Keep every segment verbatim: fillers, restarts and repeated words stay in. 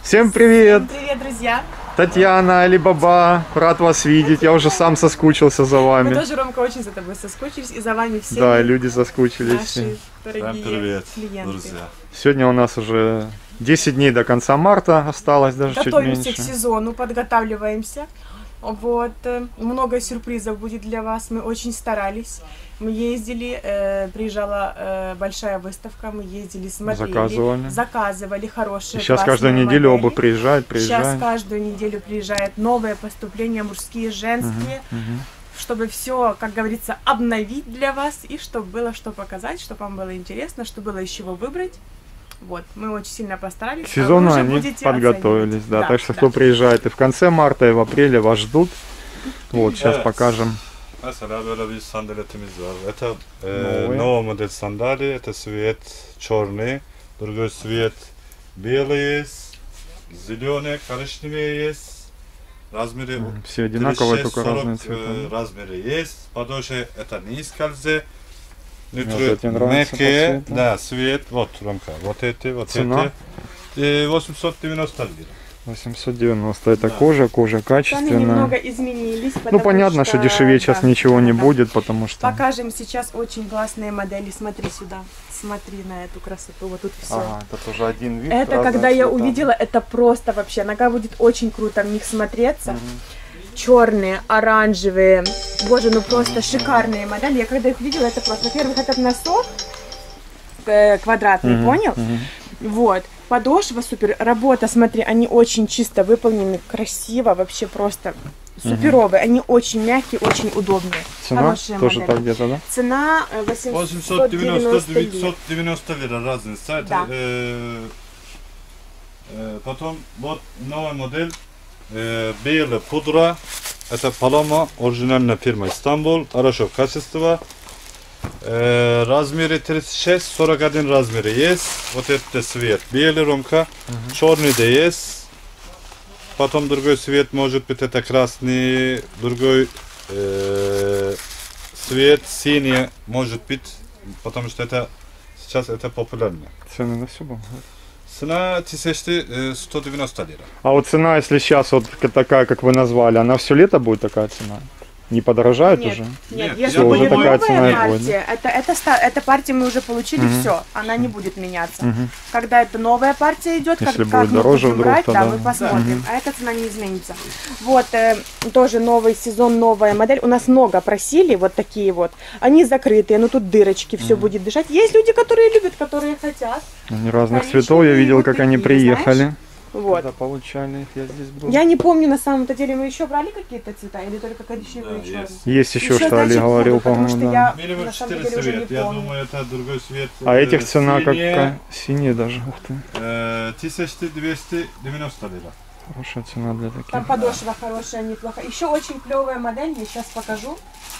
Всем привет! Всем привет, друзья! Татьяна, Алибаба, рад вас видеть. Я уже сам соскучился за вами. Мы тоже, Ромка, очень за тобой соскучились и за вами всеми. Да, люди соскучились. Наши дорогие привет, клиенты. друзья. Сегодня у нас уже десять дней до конца марта осталось, даже Готовимся чуть к меньше. сезону, подготавливаемся. Вот, много сюрпризов будет для вас. Мы очень старались. Мы ездили, э, приезжала э, большая выставка, мы ездили, смотрели, Заказывали. заказывали хорошие. Сейчас классные каждую неделю модели. оба приезжают, приезжают. Сейчас каждую неделю приезжают новые поступления, мужские, женские, Мгм, мгм. чтобы все, как говорится, обновить для вас и чтобы было что показать, чтобы вам было интересно, чтобы было из чего выбрать. Вот, мы очень сильно постарались. К сезону а вы уже они будете подготовились, оценивать. да. Да, Так что да. кто приезжает и в конце марта, и в апреле, вас ждут. Вот, сейчас Evet. покажем. Mesela böyle bir sandaletimiz var. Это e, Новые. новый модель сандали. Это цвет черный. Другой цвет белый есть. Зеленый, коричневый есть. Размеры Все одинаковые, тридцать шесть только разные сорок, э, цвета. размеры есть. Подошва это не скользит. Вот эти нравятся по Мягкие, цвету. да, цвет. Вот, Ромка, вот эти, вот Цена? эти. И восемьсот девяносто лир. восемьсот девяносто. Это Да. кожа, кожа Цены качественная. немного изменились. Ну, потому понятно, что дешевее сейчас да, ничего не да. будет, потому что... Покажем сейчас очень классные модели. Смотри сюда. Смотри на эту красоту. Вот тут все. Ага, это тоже один вид. Это разные когда я цвета. увидела, это просто вообще. Нога будет очень круто в них смотреться. Мгм. Черные, оранжевые. Боже, ну просто шикарные модели. Я когда их видела, это просто. Во-первых, этот носок э, квадратный, Мгм, понял? мгм. Вот. Подошва супер. Работа, смотри, они очень чисто выполнены, красиво, вообще просто суперовые. Они очень мягкие, очень удобные. Цена Хорошие тоже модели. так где-то, да? Цена э, восемьсот девяносто восемьсот девяносто лир. девятьсот девяносто лира разница. Это, Да. э, э, потом вот новая модель. Э, белая пудра. Это Paloma, оригинальная фирма Istanbul. Хорошо качество. Э, размеры тридцать шесть сорок один размеры есть. Вот это цвет. Белый ромка. Черный да есть. Потом другой цвет, может быть, это красный. Другой э, цвет синий, может быть. Потому что это сейчас это популярно. Цены на все было. Цена тысяча сто девяносто лира. А вот цена, если сейчас вот такая, как вы назвали, она все лето будет такая цена? Не подорожает Нет, уже? нет, Нет, если всё, будет уже такая новая цена и партия, будет, это, это, ста- эта партия мы уже получили, Мгм. все, она не будет меняться. Мгм. Когда это новая партия идет, как, Если как будет мы дороже будем вдруг, брать, то да, да. мы посмотрим, Мгм. а эта цена не изменится. Вот, э, тоже новый сезон, новая модель. У нас много просили, вот такие вот. Они закрытые, но тут дырочки, все будет дышать. Есть люди, которые любят, которые хотят. Они разных Коричневые цветов, я видел, вот как они такие, приехали. Вот. Когда получали их, я здесь был. Я не помню, на самом-то деле, мы еще брали какие-то цвета или только коричневые Да, и черные? есть. Есть еще, что значит, Али говорил, будут, потому по-моему, что да. я Минимум на самом четыре деле уже не цвет. Я помню. думаю, это другой цвет. А э, этих цена синий, какая? Синие даже, ух ты. э, тысяча двести девяносто лира. Хорошая цена для таких. Там подошва хорошая, неплохая. Еще очень клевая модель, я сейчас покажу.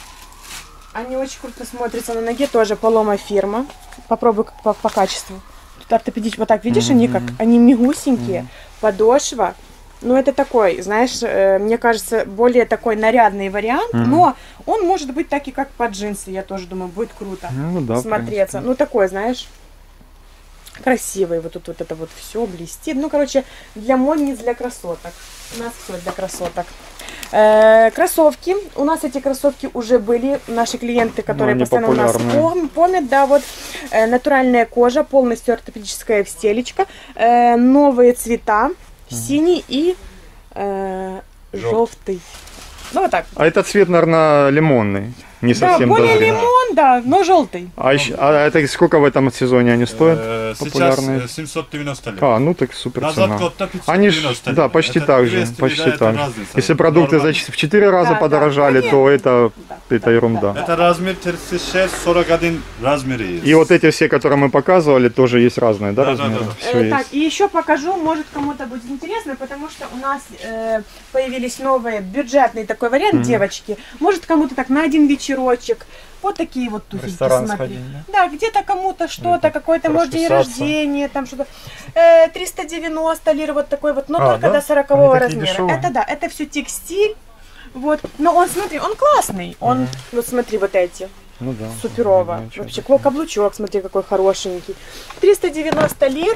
Они очень круто смотрятся на ноге, тоже Paloma фирма. Попробуй как по, по качеству. Тут ортопедически, вот так, видишь, Мгм, они как, мгм. они мягусенькие. Подошва. Ну, это такой, знаешь, э, мне кажется, более такой нарядный вариант, Мгм. но он может быть так и как под джинсы, я тоже думаю, будет круто Ну да, в смотреться. принципе. Ну, такой, знаешь, красивый. Вот тут вот это вот все блестит. Ну, короче, для модниц, для красоток. У нас все для красоток. Э, кроссовки. У нас эти кроссовки уже были. Наши клиенты, которые они постоянно у нас популярные. пом- помнят, да, вот э, натуральная кожа, полностью ортопедическая встелечка, э, новые цвета, синий и э, желтый. Ну, вот так. А этот цвет, наверное, лимонный. Не Да, совсем более дозрелый. лимон, да, но желтый. А, еще, а это сколько в этом сезоне они стоят? Э, Сейчас популярные? э, семьсот девяносто лира. А, ну так супер Назад цена. год-то пятьсот Они ж, девяносто да, лира. почти Это так же, двести почти лира, это так же. разница. Если продукты Нормально. за ч- в четыре раза Да, да, подорожали, да, то это, Да, это да, ерунда. да. Это размер тридцать шесть сорок один размер есть. И вот эти все, которые мы показывали, тоже есть разные, да, Да, да, размеры? да, да. Всё Э, есть. Так, и еще покажу, может кому-то будет интересно, потому что у нас э, появились новые, бюджетный такой вариант, Мгм. девочки. Может кому-то так на один вечерочек. Вот такие вот туфельки, ресторан смотри. сходить, да? Да, где-то кому-то что-то, Или какой-то, может, день расписаться. рождения, там что-то. Э, триста девяносто лир, вот такой вот, но А, только да? до сорокового Они такие размера. дешевые? Это да, это все текстиль. Вот. Но он, смотри, он классный. Он, Мгм. вот смотри, вот эти. Ну да. Суперово. Видно, чё Вообще, такое. каблучок, смотри, какой хорошенький. триста девяносто лир.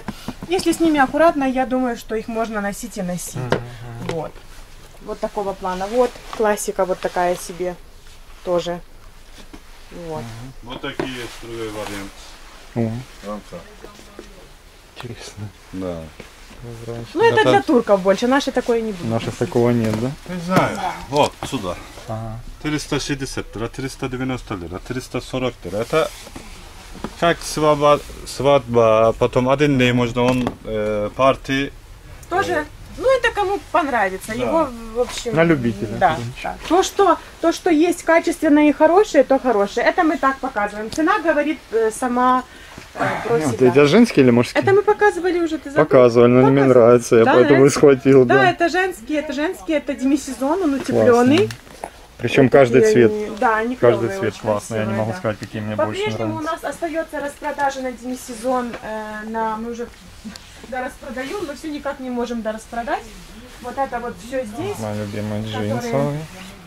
Если с ними аккуратно, я думаю, что их можно носить и носить. Мгм. Вот. Вот такого плана. Вот классика вот такая себе тоже. Вот. Вот такие есть другой вариант. О, Рамка. интересно. Да. Ну это Это- для турков больше, наши такое не будут. Наших такого нет, да? Не знаю. Вот сюда. Ага. триста шестьдесят лира, триста девяносто лира, триста сорок лира. Это как свадьба, свадьба, потом один день можно он э, парти. Тоже, ну это кому понравится. Да. Его, в общем... На любителя, Да, короче. да. То, что, то, что есть качественное и хорошее, то хорошее. Это мы так показываем. Цена говорит э, сама э, про Вот себя. эти женские или мужские? Это мы показывали уже, ты забыл? Показывали, но мне Показывали. нравится, я Да, поэтому и нравится? схватил, Да, да. это женские, это женские, это демисезон, он утепленный. Причем Вот каждый такие цвет. они, да, они Каждый клевые, цвет очень классный, я не красивые, могу да. сказать, какие мне больше По-прежнему у нравятся. нас остается распродажа на демисезон, э, на, мы уже дораспродаем, но все никак не можем дораспродать. Вот это вот все здесь. Мои любимые которые- джинсовые.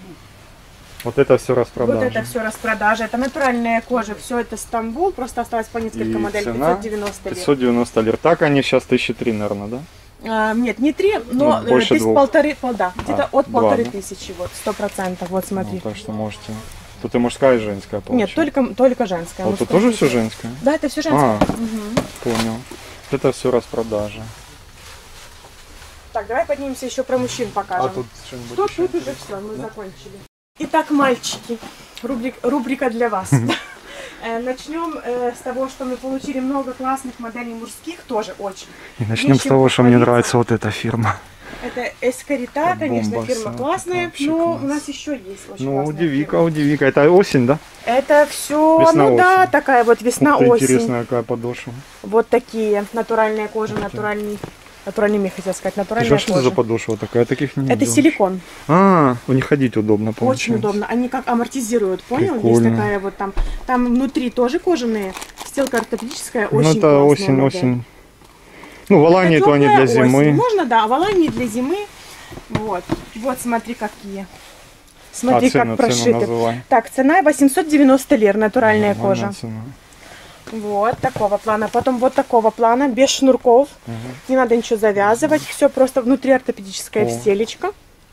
Вот это все распродажа. Вот это все распродажа, это натуральная кожа, все это Стамбул, просто осталось по несколько И моделей, цена пятьсот девяносто лет. пятьсот девяносто лир. Так они сейчас тысячи три, наверное, да? А, нет, не три, но Ну, больше э, тысяч двух. полторы, пол, да, где-то А, от два, полторы да? тысячи, вот, сто процентов, вот смотри. Ну, так что можете. Тут и мужская, и женская Нет, получается. только, только женская. А вот тут мужская тоже нет. все женское? Да, это все женское. А, Мгм. понял. Это все распродажа. Так, давай поднимемся еще про мужчин покажем. что-нибудь Тут, тут уже все, мы закончили. Итак, мальчики, рубрик, рубрика для вас. Э, Начнем э, с того, что мы получили много классных моделей мужских, тоже очень. И начнем с Нечем того, что мне похвалиться. нравится вот эта фирма. Это Эскарита, Это конечно, бомба фирма вся, классная, это вообще но класс. у нас еще есть очень Ну, классная удивика, фирма. удивика. Это осень, да? Это все, Весна, ну да, осень. такая вот Ух ты, весна-осень. интересная какая подошва. Вот такие, натуральная кожа, натуральный, натуральный мех, хотел сказать, натуральная Слушай, а что кожа. за подошва такая? Таких не Это видел. силикон. А, у них ходить удобно, получается. Очень удобно. Они как амортизируют, понял? Прикольно. Есть такая вот там. Там внутри тоже кожаные. Стелка ортопедическая, Ну, очень это классная осень, модель. осень. Ну, в Алании то они тёплая для осень. зимы. Можно, да, в Алании для зимы. Вот. Вот, смотри, какие. Смотри, а цену, как цену прошиты. называй. Так, цена восемьсот девяносто лир, натуральная Нормальная кожа. цена. Вот такого плана. Потом вот такого плана, без шнурков. Мгм. Не надо ничего завязывать. Все просто внутри ортопедическая О. встелечка.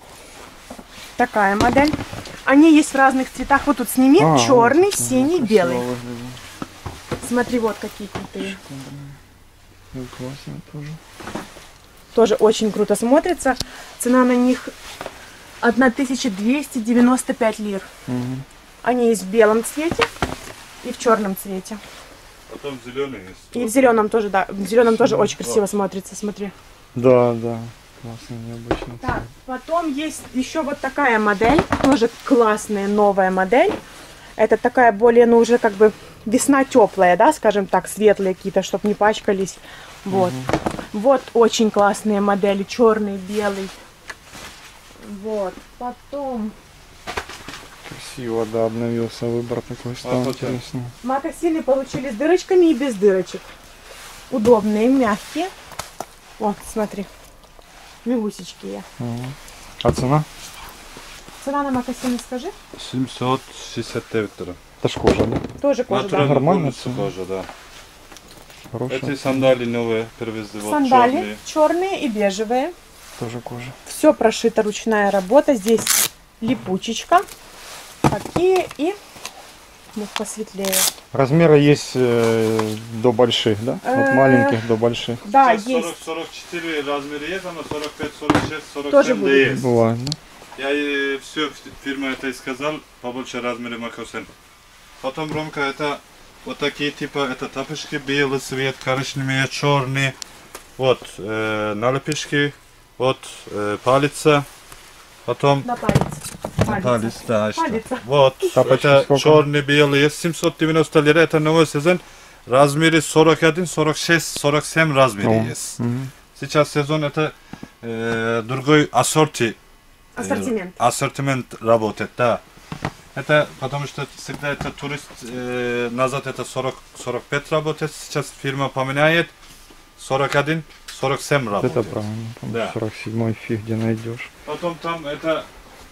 Такая модель. Они есть в разных цветах. Вот тут сними. А, черный, вот, синий, красиво белый. выглядит. Смотри, вот какие крутые. Ну, классно тоже. Тоже очень круто смотрится. Цена на них тысяча двести девяносто пять лир. Мгм. Они есть в белом цвете и в черном цвете. Потом зеленый есть. И в зеленом тоже, да. В зеленом тоже очень красиво смотрится, смотри. Да, да. Классно, необычно. Так, потом есть еще вот такая модель, тоже классная новая модель. Это такая более, ну уже как бы весна теплая, да, скажем так, светлые какие-то, чтобы не пачкались. Вот. Вот очень классные модели, черный, белый. Вот. Потом Красиво, да, обновился выбор такой стал. А, Интересно. мокасины получили с дырочками и без дырочек. Удобные, мягкие. Вот, смотри. Мягусечки я. Мгм. А цена? Цена на мокасины скажи. семьсот шестьдесят девять лира. Это ж кожа, да? Тоже кожа, да. Натуральная Нормально полностью цена. кожа, да. Хорошая. Эти сандали новые привезли. Вот Сандали черные. черные и бежевые. Тоже кожа. Все прошито, ручная работа. Здесь липучечка. Такие и ну, посветлее. Размеры есть э, до больших, да? От Э, маленьких до больших. Да, Сейчас есть. сорок сорок четыре размеры есть, но сорок пять сорок шесть сорок семь Тоже будет. есть. Бывает, да? Я и все фирма это и сказал, побольше размеры макосен. Потом Ромка это вот такие типа, это тапочки, белый цвет, коричневые, черные. Вот, э, налепешки, вот, э, палица. Потом На палец. палец, да, что. Палица. Вот, Тапочки это сколько? черный, белый, есть семьсот девяносто лир, это новый сезон. Размеры сорок один сорок шесть сорок семь размеры О, есть. мгм. Сейчас сезон это э, другой ассорти. э, Ассортимент. ассортимент работает, да. Это потому что всегда это турист э, назад это сорок сорок пять работает, сейчас фирма поменяет сорок один сорок семь Вот работает. это правильно. Там Да. сорок седьмой фиг где найдешь. Потом там это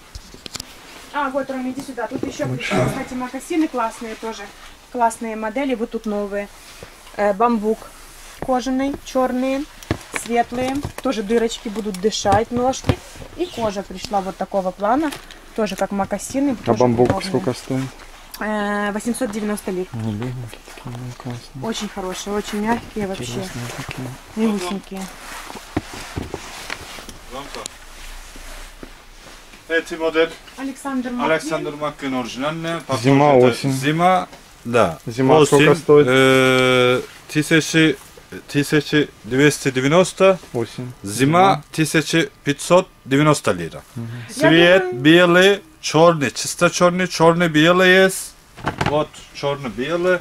А, вот, Рома, иди сюда. Тут еще, кстати, мокасины классные тоже. Классные модели. Вот тут новые. Э, бамбук. кожаной, черные, светлые. Тоже дырочки будут дышать, ножки. И кожа пришла вот такого плана. Тоже как мокасины. А тоже бамбук удобные. сколько стоит? Э, восемьсот девяносто лир. Не люблю такие, ну, классные. Очень хорошие, очень мягкие вообще. Интересные такие. Мягусенькие. Эти модель Александр Маквин. Александр Маквин оригинальная. Зима, Это осень. Зима, да. Зима Осень, сколько стоит? э, тысяча двести девяносто. Осень. Зима тысяча пятьсот девяносто лира. Я Цвет думаю- белый, черный, чисто черный, черный белый есть. Вот черно-белый.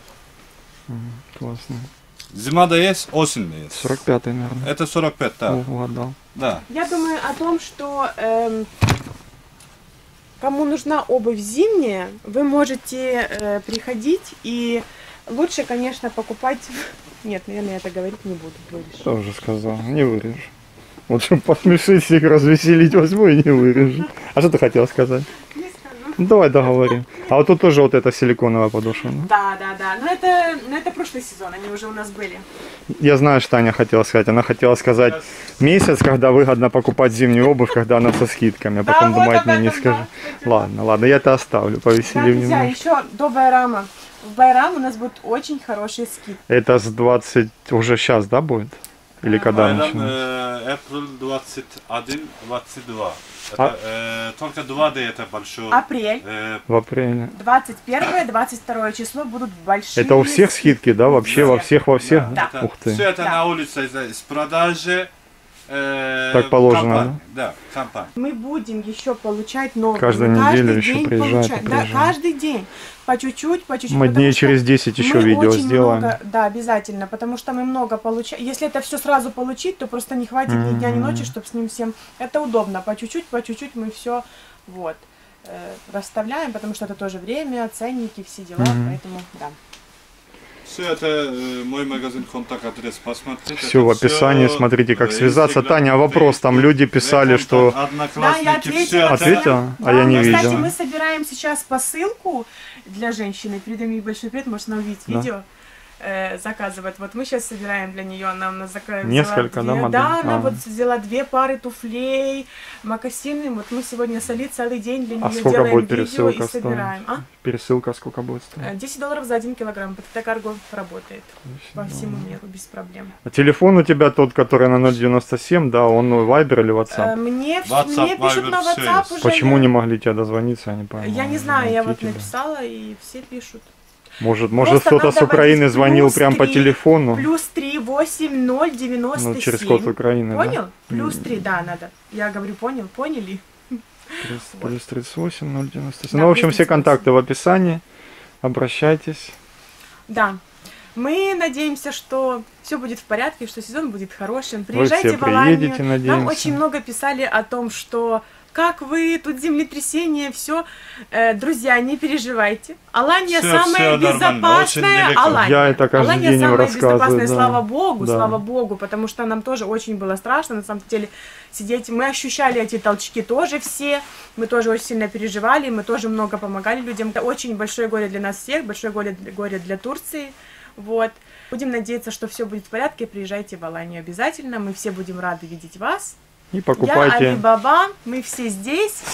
Классно. Зима да есть, осень да есть. сорок пятый, наверное. Это сорок пять, да. О, угадал. Да. Я думаю о том, что эм, кому нужна обувь зимняя, вы можете э, приходить и лучше, конечно, покупать... Нет, наверное, я это говорить не буду. Вырежу. Что уже сказал? Не вырежу. Вот чтобы посмешить всех, развеселить, возьму и не вырежу. А что ты хотел сказать? Не скажу. Ну, давай договорим. А вот тут тоже вот эта силиконовая подошва. да? Да, да, да. Но это, но это прошлый сезон, они уже у нас были. Я знаю, что Таня хотела сказать. Она хотела сказать месяц, когда выгодно покупать зимнюю обувь, когда она со скидками. А потом Да, вот думает, об мне не этом, скажу. да. Ладно, ладно, я это оставлю, Да, повеселим друзья, немножко. еще до Байрама. В Байрам у нас будут очень хорошие скидки. Это с двадцать, уже сейчас, да, будет? Или когда Bayram начинается? э, апрель двадцать один двадцать два. А- Это, э, только два дня это большой. Апрель, Э, В апреле. двадцать первое, двадцать второе число будут большие. Это у всех скидки, да? Вообще всех. во всех, во всех? Да. это- Ух ты. Все это Да. на улице из- из продажи. э, Так положено, компании. Да, компания. Мы будем еще получать новые. Каждую Мы неделю каждый еще день приезжает и получаем. Да, приезжает. каждый день. По чуть-чуть, по чуть-чуть. Мы потому дней что через десять еще мы видео очень сделаем. много- да, обязательно, потому что мы много получаем. Если это все сразу получить, то просто не хватит ни дня, ни Мгм. ночи, чтобы с ним всем... Это удобно. По чуть-чуть, по чуть-чуть мы все вот, э, расставляем, потому что это тоже время, ценники, все дела, Мгм. поэтому да. Все это э, мой магазин, контакт, адрес, посмотрите. Все Это в описании, всё, смотрите, как э, связаться. Instagram, Таня, а вопрос, там люди писали, Facebook, что... Одноклассники, Да, я всё ответила. это- Ответила? Да, А я не кстати, видел. мы собираем сейчас посылку для женщины. Передам ей большой привет, может она увидеть Да. видео. э, заказывает. Вот мы сейчас собираем для нее. Она у нас заказала Несколько, две, да, моделей? Да, она А. вот взяла две пары туфлей, мокасины. Вот мы сегодня с Али целый день для А нее сколько делаем будет видео пересылка и собираем. А? Пересылка сколько будет стоить? Э, десять долларов за один килограмм. Это карго работает по всему миру без проблем. А телефон у тебя тот, который на ноль девяносто семь, да, он Viber или Э, WhatsApp? мне, вс- WhatsApp, мне пишут Viber, на всё WhatsApp есть. уже. Почему я- не могли тебя дозвониться, я не пойму. Я не знаю, я Найти вот тебя. написала, и все пишут. Может, может Просто кто-то с надо Украины вводить звонил плюс прям по три, телефону? Плюс три восемь ноль девяносто семь. Ну, через код Украины, Понял? да? Плюс три, да, надо. Я говорю, понял, поняли? Плюс, плюс тридцать восемь ноль девяносто семь. Да, Ну, в общем, плюс все тридцать восемь. контакты в описании. Обращайтесь. Да. Мы надеемся, что все будет в порядке, что сезон будет хорошим. Вы Приезжайте все в Аланию. приедете, Нам надеемся. очень много писали о том, что как вы, тут землетрясение, все. Друзья, не переживайте. Алания Всё- самая всё нормально, очень безопасная. далеко. Алания. Я это каждый Алания день им самая рассказываю, безопасная, да. слава богу, Да. слава богу, потому что нам тоже очень было страшно, на самом деле, сидеть. Мы ощущали эти толчки тоже все, мы тоже очень сильно переживали, мы тоже много помогали людям. Это очень большое горе для нас всех, большое горе, горе для Турции. Вот. Будем надеяться, что все будет в порядке. Приезжайте в Аланию обязательно. Мы все будем рады видеть вас. И Я покупайте. Али Баба. Мы все здесь.